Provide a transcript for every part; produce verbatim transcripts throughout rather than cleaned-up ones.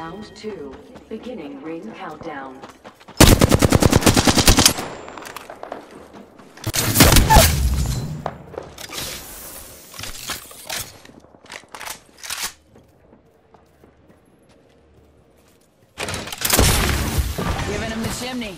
Round two. Beginning ring countdown. Giving him the chimney.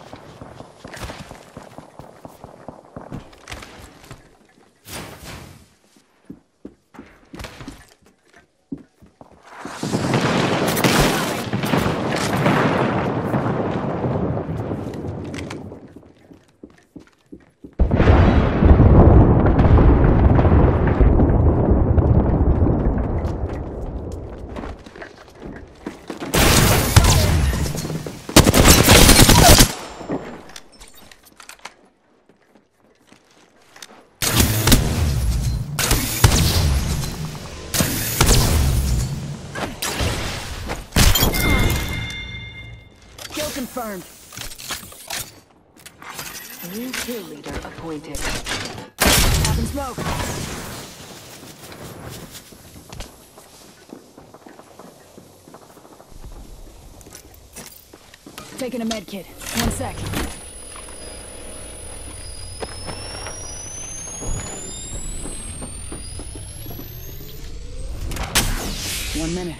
Confirmed. New kill leader appointed. Having smoke. Taking a med kit. One sec. One minute.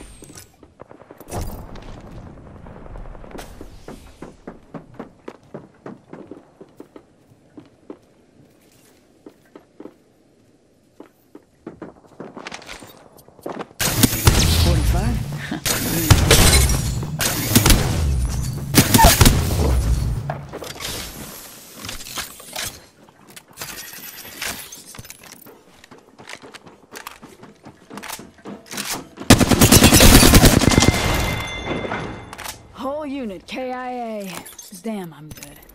Whole unit, K I A. Damn, I'm good.